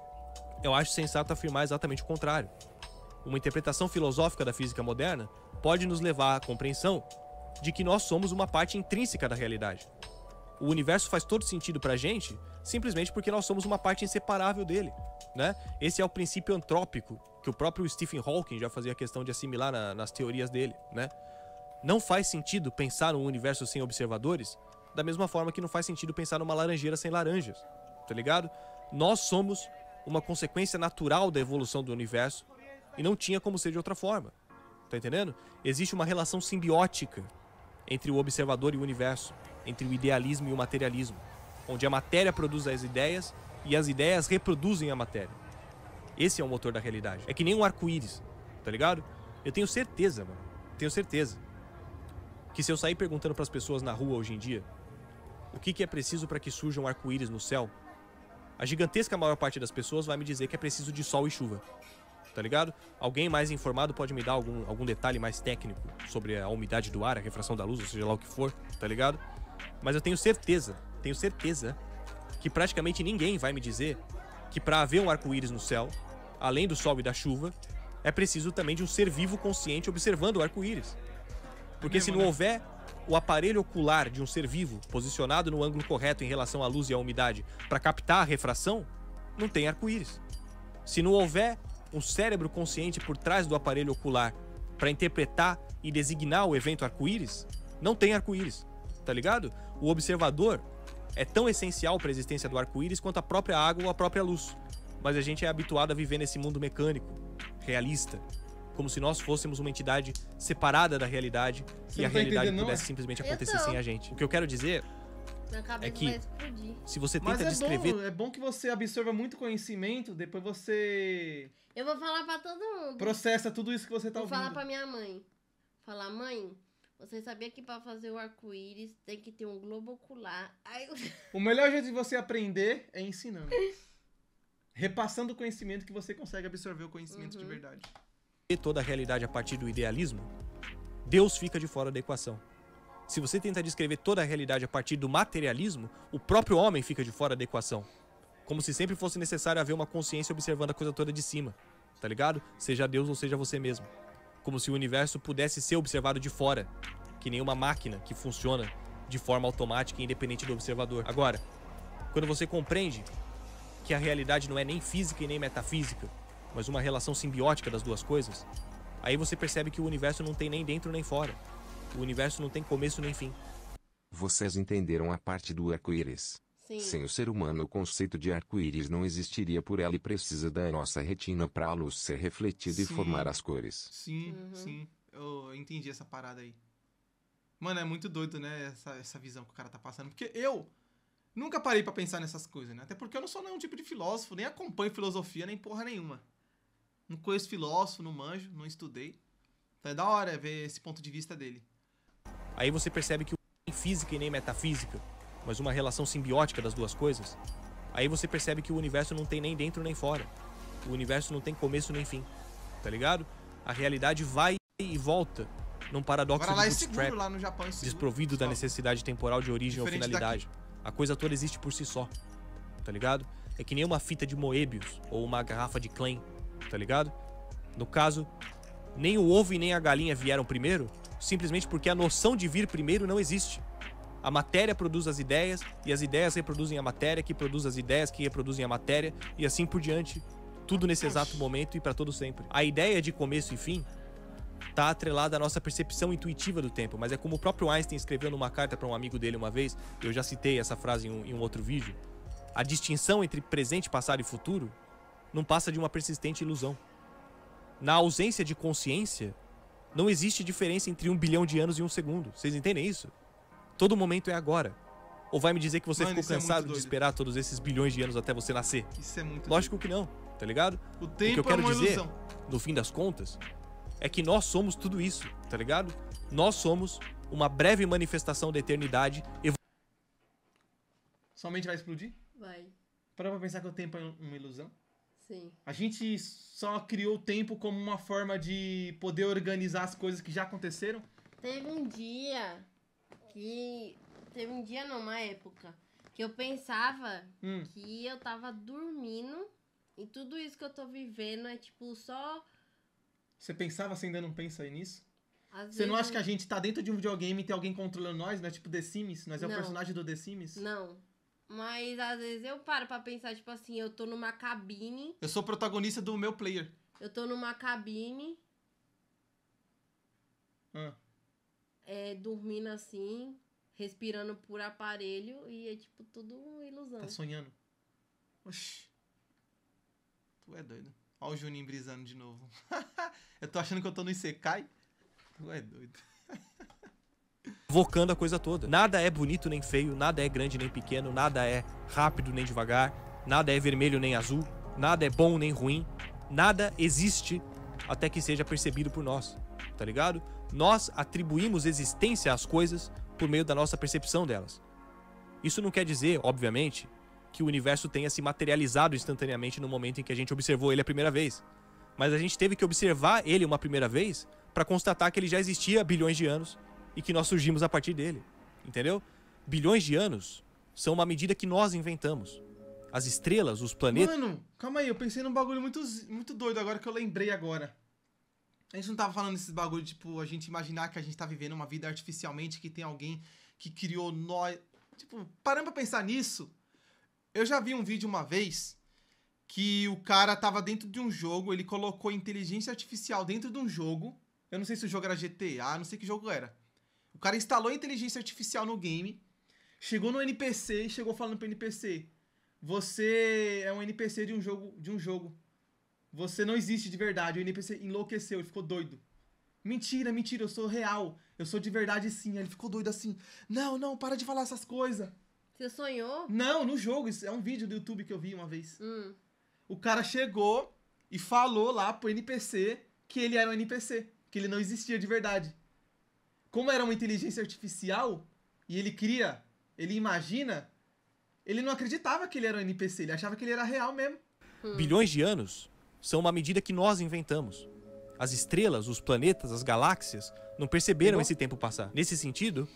eu acho sensato afirmar exatamente o contrário. Uma interpretação filosófica da física moderna pode nos levar à compreensão de que nós somos uma parte intrínseca da realidade. O universo faz todo sentido pra gente simplesmente porque nós somos uma parte inseparável dele, né? Esse é o princípio antrópico que o próprio Stephen Hawking já fazia questão de assimilar na, nas teorias dele, né? Não faz sentido pensar num universo sem observadores da mesma forma que não faz sentido pensar numa laranjeira sem laranjas, tá ligado? Nós somos uma consequência natural da evolução do universo e não tinha como ser de outra forma, tá entendendo? Existe uma relação simbiótica entre o observador e o universo, entre o idealismo e o materialismo, onde a matéria produz as ideias e as ideias reproduzem a matéria. Esse é o motor da realidade. É que nem um arco-íris, tá ligado? Eu tenho certeza, mano, tenho certeza, que se eu sair perguntando pras pessoas na rua hoje em dia o que, que é preciso para que surja um arco-íris no céu, a gigantesca maior parte das pessoas vai me dizer que é preciso de sol e chuva, tá ligado? Alguém mais informado pode me dar algum, algum detalhe mais técnico sobre a umidade do ar, a refração da luz, ou seja lá o que for, tá ligado? Mas eu tenho certeza, tenho certeza que praticamente ninguém vai me dizer que para haver um arco-íris no céu, além do sol e da chuva, é preciso também de um ser vivo consciente observando o arco-íris. Porque se não houver o aparelho ocular de um ser vivo posicionado no ângulo correto em relação à luz e à umidade para captar a refração, não tem arco-íris. Se não houver um cérebro consciente por trás do aparelho ocular para interpretar e designar o evento arco-íris, não tem arco-íris, tá ligado? O observador é tão essencial para a existência do arco-íris quanto a própria água ou a própria luz. Mas a gente é habituado a viver nesse mundo mecânico, realista, como se nós fôssemos uma entidade separada da realidade Você e a não tá realidade entendendo, não? pudesse simplesmente Eu acontecer tô. sem a gente. O que eu quero dizer Minha cabeça É que- vai explodir. se você Mas tenta é descrever bom, é bom que você absorva muito conhecimento, depois você Eu vou falar pra todo mundo. processa tudo isso que você tá Vou falar ouvindo. pra minha mãe. Falar, mãe, você sabia que pra fazer o arco-íris tem que ter um globo ocular? Aí eu... O melhor jeito de você aprender é ensinando. Repassando o conhecimento que você consegue absorver o conhecimento de Uhum. verdade. toda a realidade a partir do idealismo, Deus fica de fora da equação. Se você tenta descrever toda a realidade a partir do materialismo, o próprio homem fica de fora da equação. Como se sempre fosse necessário haver uma consciência observando a coisa toda de cima, tá ligado? Seja Deus ou seja você mesmo. Como se o universo pudesse ser observado de fora, que nem uma máquina que funciona de forma automática e independente do observador. Agora, quando você compreende que a realidade não é nem física e nem metafísica, mas uma relação simbiótica das duas coisas, aí você percebe que o universo não tem nem dentro nem fora. O universo não tem começo nem fim. Vocês entenderam a parte do arco-íris? Sim. Sem o ser humano, o conceito de arco-íris não existiria, por ela e precisa da nossa retina para a luz ser refletida e Sim. formar as cores. Sim, Uhum. sim. Eu entendi essa parada aí. Mano, é muito doido, né? Essa, essa visão que o cara tá passando. Porque eu nunca parei pra pensar nessas coisas, né? Até porque eu não sou nenhum tipo de filósofo, nem acompanho filosofia, nem porra nenhuma. Não conheço filósofo, não manjo, não estudei. Então é da hora ver esse ponto de vista dele. Aí você percebe que o nem física e nem metafísica, mas uma relação simbiótica das duas coisas, aí você percebe que o universo não tem nem dentro nem fora. O universo não tem começo nem fim, tá ligado? A realidade vai e volta num paradoxo Agora lá é de seguro, bootstrap, lá no Japão é seguro. desprovido da Só. necessidade temporal de origem ou Diferente finalidade. A coisa toda existe por si só, tá ligado? É que nem uma fita de Moebius ou uma garrafa de Klein, tá ligado? No caso, nem o ovo e nem a galinha vieram primeiro, simplesmente porque a noção de vir primeiro não existe. A matéria produz as ideias, e as ideias reproduzem a matéria, que produz as ideias, que reproduzem a matéria, e assim por diante. Tudo nesse exato momento e para todo sempre. A ideia de começo e fim está atrelada à nossa percepção intuitiva do tempo, mas é como o próprio Einstein escreveu numa carta para um amigo dele uma vez, eu já citei essa frase em um, em um outro vídeo, a distinção entre presente, passado e futuro não passa de uma persistente ilusão. Na ausência de consciência, não existe diferença entre um bilhão de anos e um segundo. Vocês entendem isso? Todo momento é agora. Ou vai me dizer que você Mano, ficou isso é muito cansado de doido. esperar todos esses bilhões de anos até você nascer? Isso é muito Lógico que não, tá ligado? doido. O O que tempo eu quero é uma dizer, ilusão. no fim das contas, é que nós somos tudo isso, tá ligado? Nós somos uma breve manifestação da eternidade. Somente vai explodir? Vai, Para pra pensar que o tempo é uma ilusão? sim. A gente só criou o tempo como uma forma de poder organizar as coisas que já aconteceram? Teve um dia que... Teve um dia, não, uma época, que eu pensava Hum. que eu tava dormindo e tudo isso que eu tô vivendo é, tipo, só... Você pensava, você ainda não pensa aí nisso? Às Você não vezes acha que a gente tá dentro de um videogame e tem alguém controlando nós? Não é tipo The Sims? Nós é o Não. personagem do The Sims? Não. Mas às vezes eu paro pra pensar, tipo assim, eu tô numa cabine, Eu sou o protagonista do meu player. eu tô numa cabine, Ah. é, dormindo assim, respirando por aparelho e é tipo tudo uma ilusão. Tá sonhando? Oxi. Tu é doido. Ó o Juninho brisando de novo. Eu tô achando que eu tô no Isekai. Tu é doido. Evocando a coisa toda. Nada é bonito nem feio, nada é grande nem pequeno, nada é rápido nem devagar, nada é vermelho nem azul, nada é bom nem ruim, nada existe até que seja percebido por nós, tá ligado? Nós atribuímos existência às coisas por meio da nossa percepção delas. Isso não quer dizer, obviamente, que o universo tenha se materializado instantaneamente no momento em que a gente observou ele a primeira vez. Mas a gente teve que observar ele uma primeira vez para constatar que ele já existia há bilhões de anos e que nós surgimos a partir dele, entendeu? Bilhões de anos são uma medida que nós inventamos. As estrelas, os planetas... Mano, calma aí. Eu pensei num bagulho muito, muito doido agora que eu lembrei agora. A gente não tava falando desses bagulho, tipo, a gente imaginar que a gente tá vivendo uma vida artificialmente, que tem alguém que criou nós... Tipo, parando pra pensar nisso, eu já vi um vídeo uma vez que o cara tava dentro de um jogo, ele colocou inteligência artificial dentro de um jogo. Eu não sei se o jogo era G T A, não sei que jogo era. O cara instalou inteligência artificial no game, chegou no N P C e chegou falando pro N P C: você é um N P C de um jogo, de um jogo. Você não existe de verdade. O N P C enlouqueceu, ele ficou doido. Mentira, mentira, eu sou real. Eu sou de verdade sim. Aí ele ficou doido assim. Não, não, para de falar essas coisas. Você sonhou? Não, no jogo. Isso é um vídeo do YouTube que eu vi uma vez. Hum. O cara chegou e falou lá pro N P C que ele era um N P C. Que ele não existia de verdade. Como era uma inteligência artificial e ele cria, ele imagina, ele não acreditava que ele era um N P C. Ele achava que ele era real mesmo. Bilhões de anos são uma medida que nós inventamos. As estrelas, os planetas, as galáxias não perceberam Igual. esse tempo passar. Nesse sentido,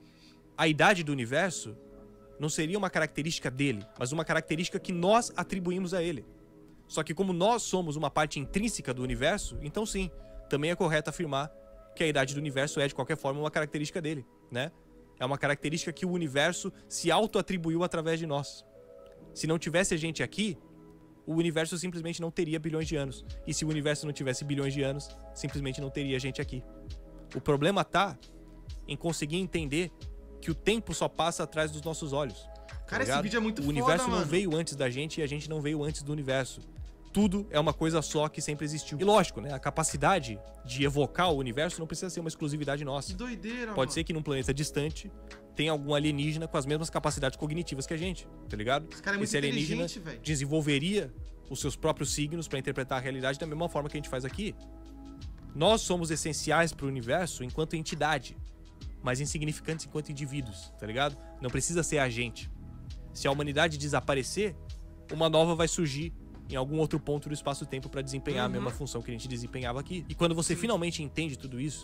a idade do universo não seria uma característica dele, mas uma característica que nós atribuímos a ele. Só que como nós somos uma parte intrínseca do universo, então sim, também é correto afirmar que a idade do universo é, de qualquer forma, uma característica dele, né? É uma característica que o universo se auto-atribuiu através de nós. Se não tivesse a gente aqui, o universo simplesmente não teria bilhões de anos. E se o universo não tivesse bilhões de anos, simplesmente não teria gente aqui. O problema tá em conseguir entender que o tempo só passa atrás dos nossos olhos. Cara, tá esse vídeo é muito O foda, universo não mano. veio antes da gente e a gente não veio antes do universo. Tudo é uma coisa só que sempre existiu. E lógico, né? A capacidade de evocar o universo não precisa ser uma exclusividade Que nossa. doideira, Pode mano. ser que num planeta distante tenha algum alienígena com as mesmas capacidades cognitivas que a gente, tá ligado? Esse cara é muito Esse alienígena inteligente, velho. desenvolveria os seus próprios signos para interpretar a realidade da mesma forma que a gente faz aqui. Nós somos essenciais para o universo enquanto entidade, mas insignificantes enquanto indivíduos, tá ligado? Não precisa ser a gente. Se a humanidade desaparecer, uma nova vai surgir em algum outro ponto do espaço-tempo para desempenhar Uhum. a mesma função que a gente desempenhava aqui. E quando você finalmente entende tudo isso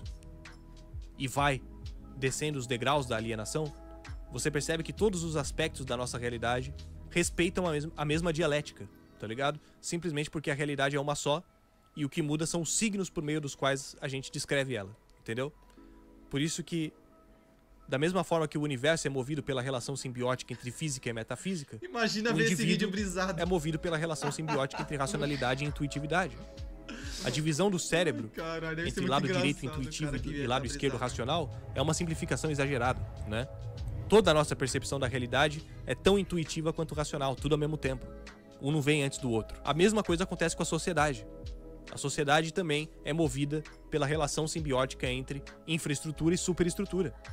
e vai descendo os degraus da alienação, você percebe que todos os aspectos da nossa realidade respeitam a mesma, a mesma dialética, tá ligado? Simplesmente porque a realidade é uma só e o que muda são os signos por meio dos quais a gente descreve ela, entendeu? Por isso que, da mesma forma que o universo é movido pela relação simbiótica entre física e metafísica, Imagina o ver esse indivíduo vídeo brisado. é movido pela relação simbiótica entre racionalidade e intuitividade. A divisão do cérebro Caralho, deve ser entre muito lado direito engraçado, intuitivo cara, que e ia lado tá esquerdo brisado. racional é uma simplificação exagerada, né? Toda a nossa percepção da realidade é tão intuitiva quanto racional, tudo ao mesmo tempo. Um não vem antes do outro. A mesma coisa acontece com a sociedade. A sociedade também é movida pela relação simbiótica entre infraestrutura e superestrutura.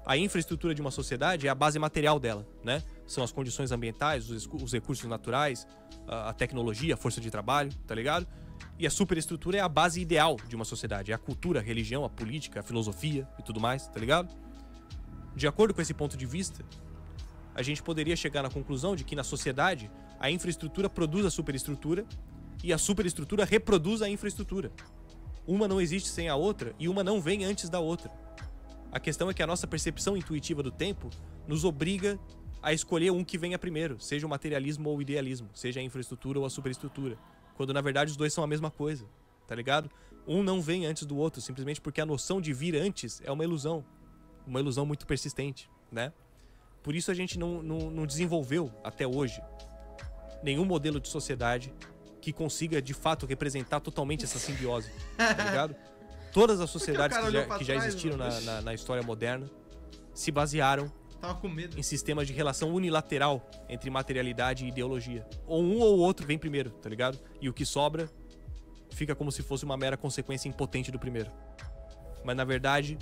A infraestrutura de uma sociedade é a base material dela, né? São as condições ambientais, os, os recursos naturais, a, a tecnologia, a força de trabalho, tá ligado? E a superestrutura é a base ideal de uma sociedade. É a cultura, a religião, a política, a filosofia e tudo mais, tá ligado? De acordo com esse ponto de vista, a gente poderia chegar na conclusão de que na sociedade a infraestrutura produz a superestrutura e a superestrutura reproduz a infraestrutura. Uma não existe sem a outra e uma não vem antes da outra. A questão é que a nossa percepção intuitiva do tempo nos obriga a escolher um que venha primeiro, seja o materialismo ou o idealismo, seja a infraestrutura ou a superestrutura, quando na verdade os dois são a mesma coisa, tá ligado? Um não vem antes do outro, simplesmente porque a noção de vir antes é uma ilusão, uma ilusão muito persistente, né? Por isso a gente não, não, não desenvolveu até hoje nenhum modelo de sociedade que consiga de fato representar totalmente essa simbiose, tá ligado? Todas as sociedades que, que já, que já trás, existiram na, na, na história moderna se basearam Tava com medo. em sistemas de relação unilateral entre materialidade e ideologia. Ou um ou o outro vem primeiro, tá ligado? E o que sobra fica como se fosse uma mera consequência impotente do primeiro. Mas na verdade,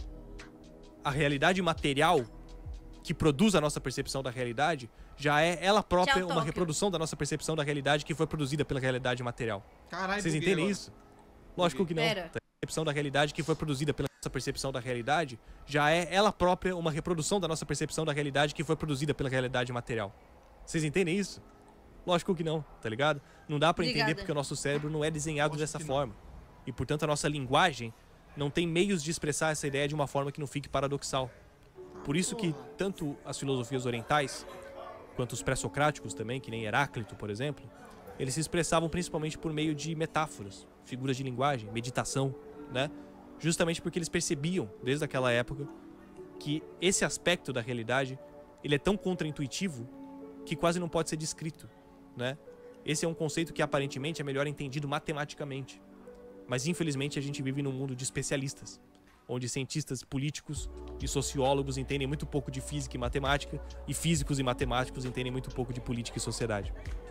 a realidade material que produz a nossa percepção da realidade já é ela própria Tchau, uma Tóquio. reprodução da nossa percepção da realidade que foi produzida pela realidade material. Caralho, Vocês buguei entendem agora. isso? Lógico que não. Pera. A percepção da realidade que foi produzida pela nossa percepção da realidade já é ela própria uma reprodução da nossa percepção da realidade que foi produzida pela realidade material. Vocês entendem isso? Lógico que não, tá ligado? Não dá pra entender Obrigada. porque o nosso cérebro não é desenhado Lógico dessa que não. forma. E portanto a nossa linguagem não tem meios de expressar essa ideia de uma forma que não fique paradoxal. Por isso que tanto as filosofias orientais quanto os pré-socráticos também, que nem Heráclito, por exemplo, eles se expressavam principalmente por meio de metáforas, figuras de linguagem, meditação, né? Justamente porque eles percebiam, desde aquela época, que esse aspecto da realidade, ele é tão contraintuitivo que quase não pode ser descrito, né? Esse é um conceito que aparentemente é melhor entendido matematicamente. Mas infelizmente a gente vive num mundo de especialistas, onde cientistas políticos e sociólogos entendem muito pouco de física e matemática, e físicos e matemáticos entendem muito pouco de política e sociedade.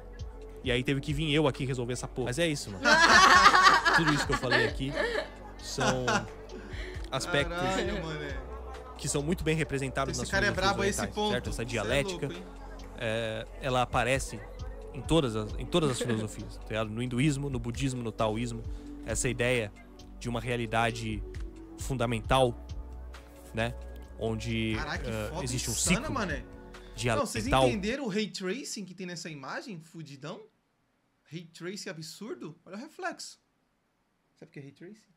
E aí teve que vir eu aqui resolver essa porra. Mas é isso, mano. Tudo isso que eu falei aqui são aspectos Caralho, mané. que são muito bem representados Esse nas cara é filosofias brabo a esse orientais, ponto. certo? Essa Cê é dialética, louco, hein? é, ela aparece em todas as, em todas as filosofias, tá ligado? No hinduísmo, no budismo, no taoísmo. Essa ideia de uma realidade fundamental, né? Onde Caraca, que eh, foto existe um insana, ciclo mané. dialetal. Não, vocês entenderam o ray tracing que tem nessa imagem? Fudidão? Ray tracing absurdo? Olha o reflexo. Sabe o que é ray tracing?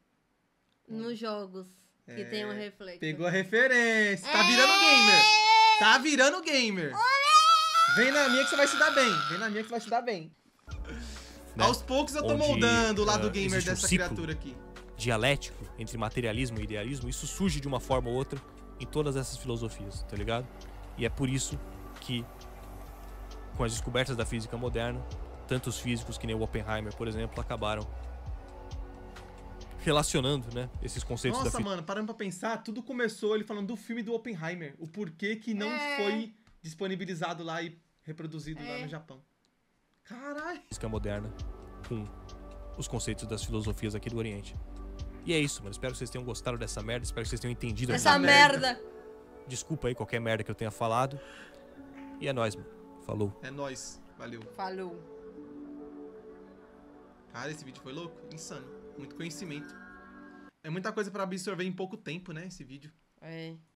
Nos jogos que É, tem um reflexo. Pegou a referência. Tá virando gamer. Tá virando gamer. Vem na minha que você vai se dar bem. Vem na minha que você vai se dar bem. Né? Aos poucos eu tô Onde, moldando o lado ah, gamer existe um dessa ciclo criatura aqui. dialético entre materialismo e idealismo, isso surge de uma forma ou outra em todas essas filosofias, tá ligado? E é por isso que, com as descobertas da física moderna, tantos físicos que nem o Oppenheimer, por exemplo, acabaram relacionando, né, esses conceitos da Nossa, física. mano, parando pra pensar, tudo começou ele falando do filme do Oppenheimer. O porquê que não É. foi disponibilizado lá e reproduzido lá É. no Japão. Caralho. física moderna com os conceitos das filosofias aqui do Oriente. E é isso, mano. Espero que vocês tenham gostado dessa merda. Espero que vocês tenham entendido Essa essa merda. Desculpa aí qualquer merda que eu tenha falado. E é nóis, mano. Falou. É nóis. Valeu. Falou. Cara, esse vídeo foi louco. Insano. Muito conhecimento. É muita coisa pra absorver em pouco tempo, né? Esse vídeo. É.